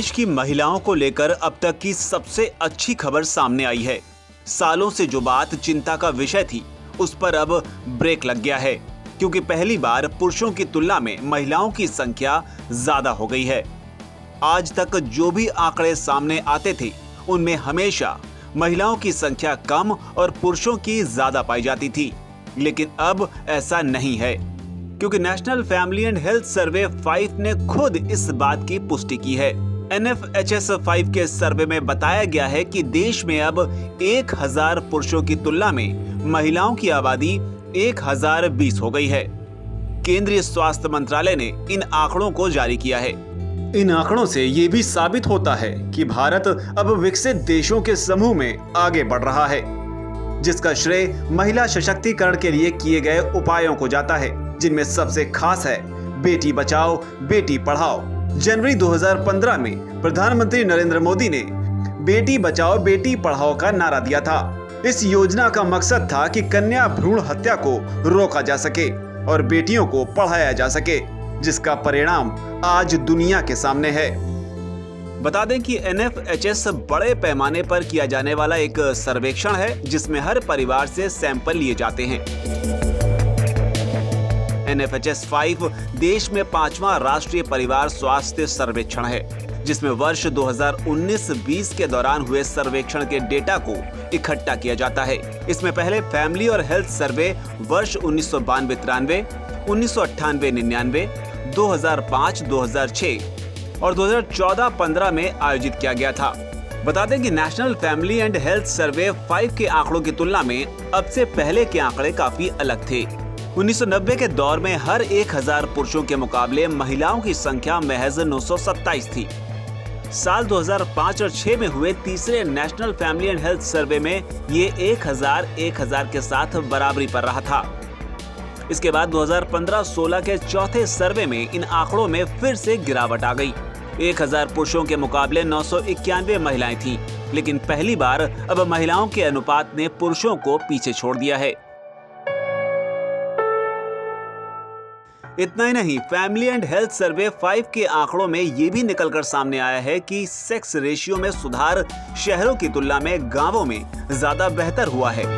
देश की महिलाओं को लेकर अब तक की सबसे अच्छी खबर सामने आई है। सालों से जो बात चिंता का विषय थी, उस पर अब ब्रेक लग गया है, क्योंकि पहली बार पुरुषों की तुलना में महिलाओं की संख्या ज्यादा हो गई है। आज तक जो भी आंकड़े सामने आते थे, उनमें हमेशा महिलाओं की संख्या कम और पुरुषों की ज्यादा पाई जाती थी, लेकिन अब ऐसा नहीं है, क्योंकि national family and health survey 5 ने खुद इस बात की पुष्टि की है। NFHS 5 के सर्वे में बताया गया है कि देश में अब 1000 पुरुषों की तुलना में महिलाओं की आबादी 1020 हो गई है। केंद्रीय स्वास्थ्य मंत्रालय ने इन आंकड़ों को जारी किया है। इन आंकड़ों से ये भी साबित होता है कि भारत अब विकसित देशों के समूह में आगे बढ़ रहा है, जिसका श्रेय महिला सशक्तिकरण के लिए किए गए उपायों को जाता है, जिनमें सबसे खास है बेटी बचाओ बेटी पढ़ाओ। जनवरी 2015 में प्रधानमंत्री नरेंद्र मोदी ने बेटी बचाओ बेटी पढ़ाओ का नारा दिया था। इस योजना का मकसद था कि कन्या भ्रूण हत्या को रोका जा सके और बेटियों को पढ़ाया जा सके, जिसका परिणाम आज दुनिया के सामने है। बता दें कि NFHS बड़े पैमाने पर किया जाने वाला एक सर्वेक्षण है, जिसमें हर परिवार से सैंपल लिए जाते हैं। NFHS 5 देश में 5वां राष्ट्रीय परिवार स्वास्थ्य सर्वेक्षण है, जिसमें वर्ष 2019-20 के दौरान हुए सर्वेक्षण के डेटा को इकट्ठा किया जाता है। इसमें पहले फैमिली और हेल्थ सर्वे वर्ष 1992-93, 1998-99, 2005-2006 और 2014-15 में आयोजित किया गया था। बता दें कि national family and health survey 5 के आंकड़ों की तुलना में अब से पहले के आंकड़े काफी अलग थे। 1990 के दौर में हर 1000 पुरुषों के मुकाबले महिलाओं की संख्या महज 927 थी। साल 2005 और 6 में हुए तीसरे national family and health survey में ये 1000 के साथ बराबरी पर रहा था। इसके बाद 2015-16 के चौथे सर्वे में इन आंकड़ों में फिर से गिरावट आ गई। 1000 पुरुषों के मुकाबले 991 महिलाएं थीं, लेकिन पहली बार अब महिलाओं के अनुपात ने पुरुषों को पीछे छोड़ दिया है। इतना ही नहीं, फैमिली एंड हेल्थ सर्वे 5 के आंकड़ों में ये भी निकलकर सामने आया है कि सेक्स रेशियो में सुधार शहरों की तुलना में गांवों में ज्यादा बेहतर हुआ है।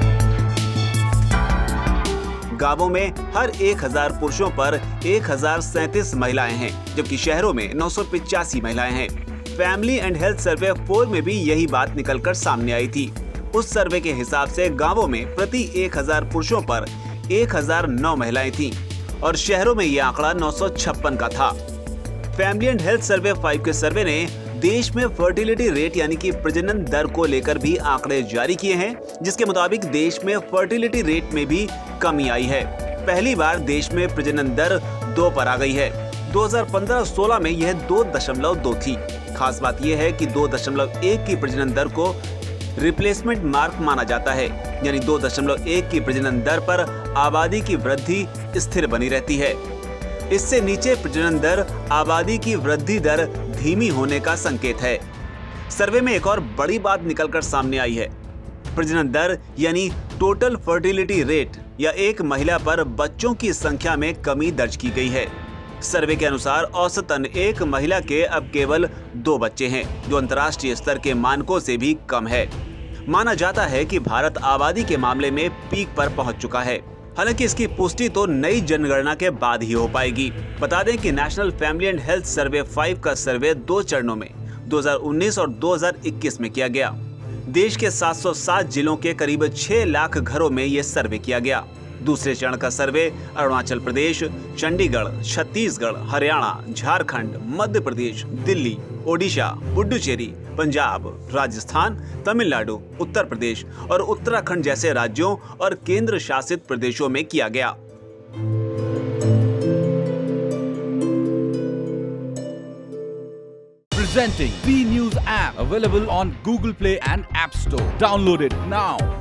गांवों में हर 1000 पुरुषों पर 1037 महिलाएं हैं, जबकि शहरों में 985 महिलाएं हैं। फैमिली एंड हेल्थ सर्वे 4 में भी यही बात निकलकर सामने आई थी। उस सर्वे के हिसाब से गांवों में प्रति 1000 पुरुषों पर 1009 महिलाएं थीं और शहरों में यह आंकड़ा 956 का था। फैमिली एंड हेल्थ सर्वे 5 के सर्वे ने देश में फर्टिलिटी रेट यानी कि प्रजनन दर को लेकर भी आंकड़े जारी किए हैं, जिसके मुताबिक देश में फर्टिलिटी रेट में भी कमी आई है। पहली बार देश में प्रजनन दर 2 पर आ गई है। 2015-16 में यह 2.2 थी। खास बात यह है कि 2.1 की प्रजनन दर को रिप्लेसमेंट मार्क माना जाता है, यानी 2.1 की प्रजनन दर पर आबादी की वृद्धि स्थिर बनी रहती है। इससे नीचे प्रजनन दर आबादी की वृद्धि दर धीमी होने का संकेत है। सर्वे में एक और बड़ी बात निकलकर सामने आई है। प्रजनन दर यानी टोटल फर्टिलिटी रेट या एक महिला पर बच्चों की संख्या में कमी दर्ज की गई है। सर्वे के अनुसार औसतन एक महिला के अब केवल 2 बच्चे हैं, जो अंतर्राष्ट्रीय स्तर के मानकों से भी कम है। माना जाता है कि भारत आबादी के मामले में पीक पर पहुंच चुका है। हालांकि इसकी पुष्टि तो नई जनगणना के बाद ही हो पाएगी। बता दें कि national family and health survey 5 का सर्वे 2 चरणों में 2019 और 2021 में किया गया। देश के 707 जिलों के करीब 6 लाख घरों में ये सर्वे किया गया। दूसरे चरण का सर्वे अरुणाचल प्रदेश, चंडीगढ़, छत्तीसगढ़, हरियाणा, झारखंड, मध्य प्रदेश, दिल्ली, ओडिशा, पुडुचेरी, पंजाब, राजस्थान, तमिलनाडु, उत्तर प्रदेश और उत्तराखंड जैसे राज्यों और केंद्र शासित प्रदेशों में किया गया। Presenting B News app, available on Google Play and App Store. Download it now.